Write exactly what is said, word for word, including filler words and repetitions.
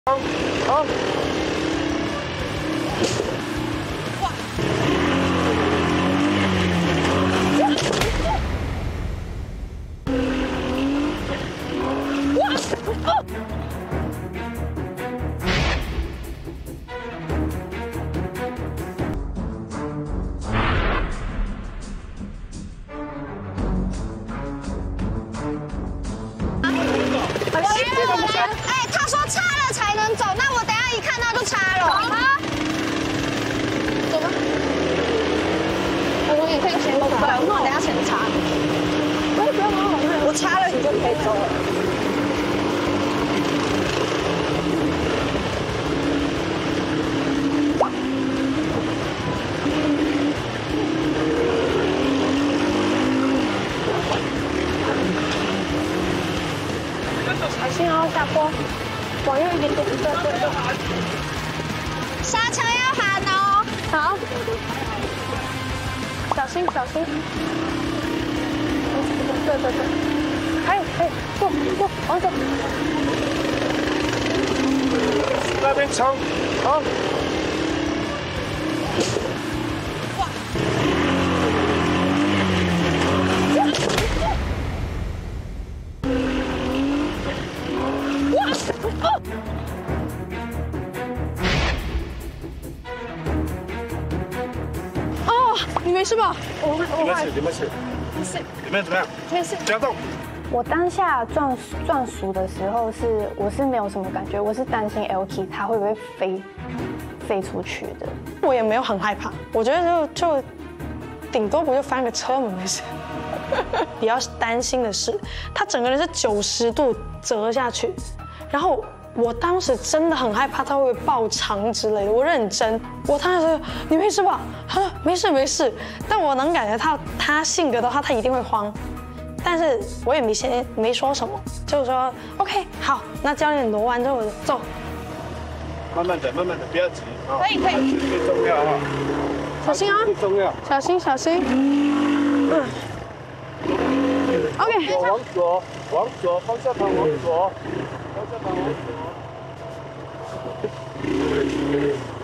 好。 哎，他说插了才能走，那我等下一看到就插了。啊，走吧。我也可以先走，对，那我等下先插。不要不要忙，我插了你就可以走了。小心哦，下坡，往右一点点，对对对。刹车要喊哦。好。小心小心。对对对。还有还有，过过，往走。 那边冲，好。 哦，你没事吧？我我没事，你没事， 没事， 你们怎么样？ 没事， 不要动。 我当下撞撞鼠的时候是我是没有什么感觉，我是担心 L K 它会不会飞飞出去的。 我也没有很害怕，我觉得就就顶多不就翻个车门没事。比较担心的是，他整个人是九十度折下去，然后我当时真的很害怕他会不会爆肠之类的，我认真，我当时说你没事吧？他说没事没事，但我能感觉到他性格的话，他一定会慌，但是我也没先没说什么，就是说 OK 好，那教练挪完之后我就走， 慢慢的慢慢的，不要急啊。 可以可以， 最重要啊， 小心啊， 最重要， 小心小心，嗯。OK， 往左，往左，方向盘往左，方向盘往左。